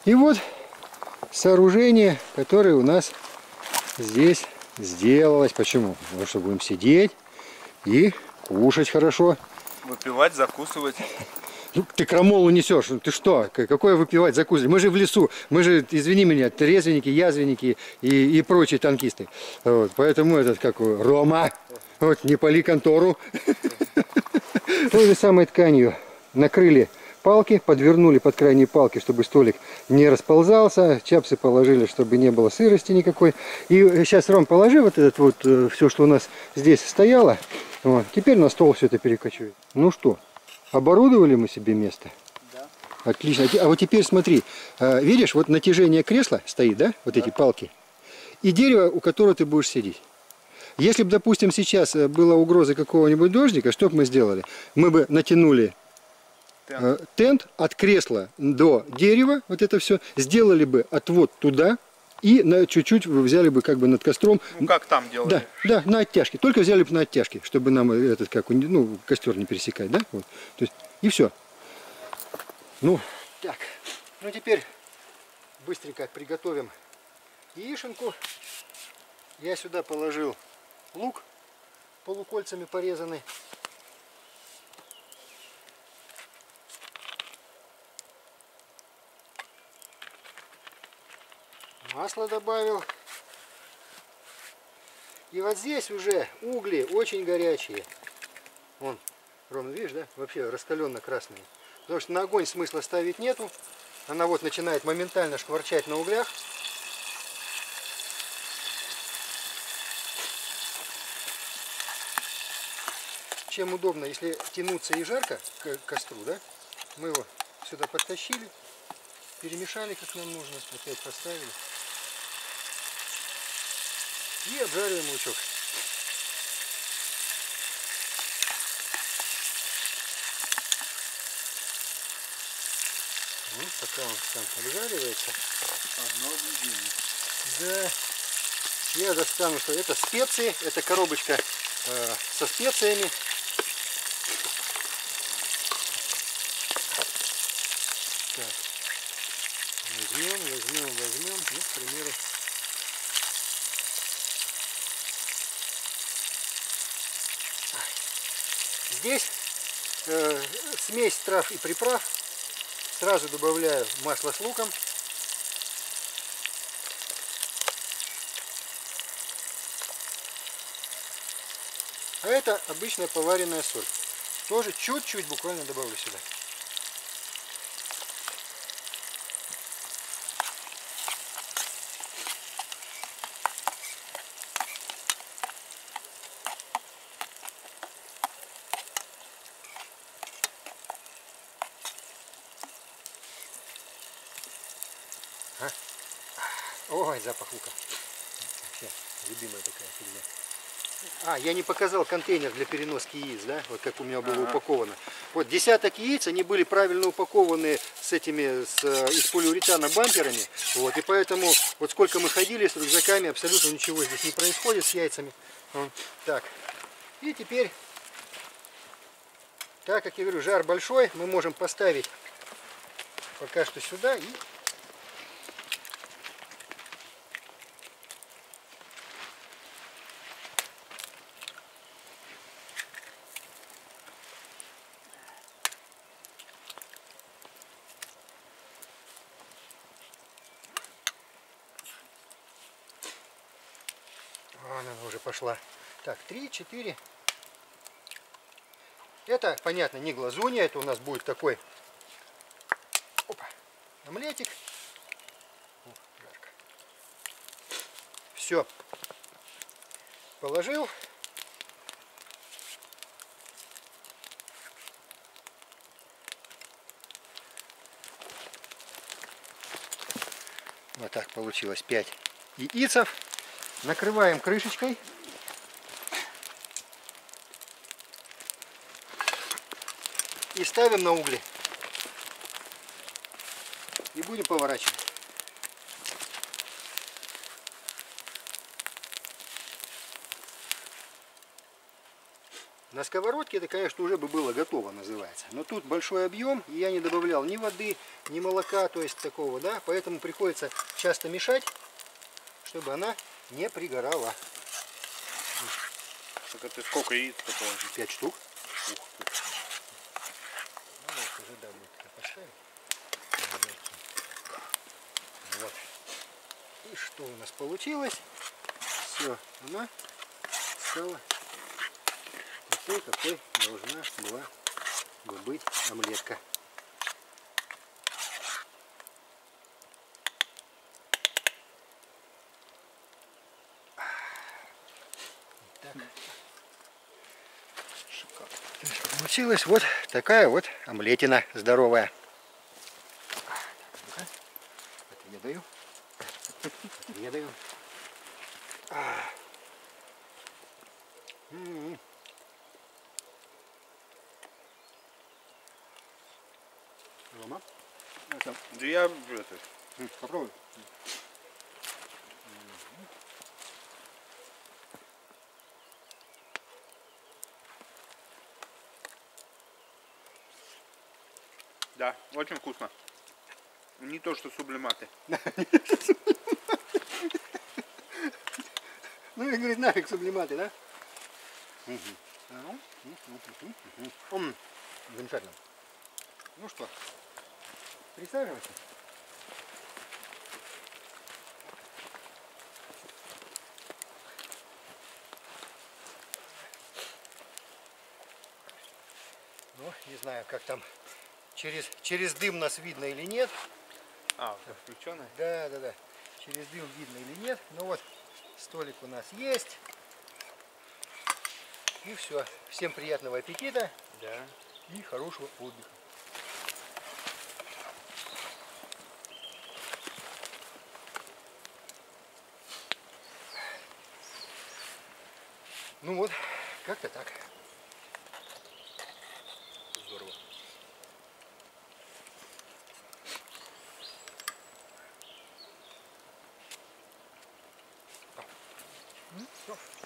И вот сооружение, которое у нас здесь сделалось. Почему? Потому что будем сидеть и кушать хорошо. Выпивать, закусывать. Ну, ты крамолу несешь, ты что? Какое выпивать, закусывать? Мы же в лесу, мы же, извини меня, трезвенники, язвенники и прочие танкисты. Вот, поэтому этот, как Рома, вот, не пали контору. Той же самой тканью накрыли палки, подвернули под крайние палки, чтобы столик не расползался. Чапсы положили, чтобы не было сырости никакой. И сейчас, Ром, положи вот этот вот, все, что у нас здесь стояло. Вот, теперь на стол все это перекочует. Ну что? Оборудовали мы себе место? Да. Отлично. А вот теперь смотри, видишь, вот натяжение кресла стоит, да? Вот эти палки. И дерево, у которого ты будешь сидеть. Если бы, допустим, сейчас была угроза какого-нибудь дождика, что бы мы сделали? Мы бы натянули тент от кресла до дерева, вот это все, сделали бы отвод туда, и чуть-чуть взяли бы как бы над костром. Ну как там делали? Да, да, на оттяжке. Только взяли бы на оттяжке, чтобы нам этот как, ну, костер не пересекать, да? Вот. То есть, и все. Ну, так. Ну теперь быстренько приготовим яишенку. Я сюда положил лук полукольцами порезанный. Масло добавил. И вот здесь уже угли очень горячие. Вон, Ром, видишь, да? Вообще раскаленно-красные. Потому что на огонь смысла ставить нету. Она вот начинает моментально шкварчать на углях. Чем удобно, если тянуться и жарко к костру, да? Мы его сюда подтащили, перемешали, как нам нужно, опять поставили. И обжариваем лучок. Ну, пока он там обжаривается. Одно облюдение. Да. Я достану, что это специи, это коробочка со специями. Так. Возьмем, ну, к примеру. Здесь смесь трав и приправ. Сразу добавляю масло с луком. А это обычная поваренная соль. Тоже чуть-чуть буквально добавлю сюда. Ой, запах лука. Вообще, любимая такая фигня. А, я не показал контейнер для переноски яиц, да? Вот как у меня было упаковано. Вот десяток яиц, они были правильно упакованы с этими, из полиуретана бамперами. Вот, и поэтому, вот сколько мы ходили с рюкзаками, абсолютно ничего здесь не происходит с яйцами. Вот. Так, и теперь, так как я говорю, жар большой, мы можем поставить пока что сюда и... Она уже пошла. Так, 3-4. Это, понятно, не глазунья, это у нас будет такой омлетик. О, жарко. Все. Положил. Вот так получилось 5 яицев. Накрываем крышечкой. И ставим на угли. И будем поворачивать. На сковородке это, конечно, уже бы было готово, называется. Но тут большой объем, и я не добавлял ни воды, ни молока, то есть такого, да. Поэтому приходится часто мешать, чтобы она не пригорала. Так это сколько яиц-то положить? 5 штук. Ух ты. Ну, вот уже, да, будет это поставить. Вот. И что у нас получилось? Все, она стала такой, какой должна была бы быть омлетка. Так. Шикарно. Получилась вот такая вот омлетина здоровая. Отведаю. Отведаю. Рома, Да я это, попробуй. да, очень вкусно. Не то, что сублиматы. Ну и говорит, нафиг сублиматы, да? Замечательно. Ну что, присаживайся. Ну, не знаю, как там через дым нас видно или нет. А, включенная? Да, да, да. Через дым видно или нет. Ну вот, столик у нас есть. И все. Всем приятного аппетита. Да. И хорошего отдыха. Ну вот, как-то так. Здорово. Всё.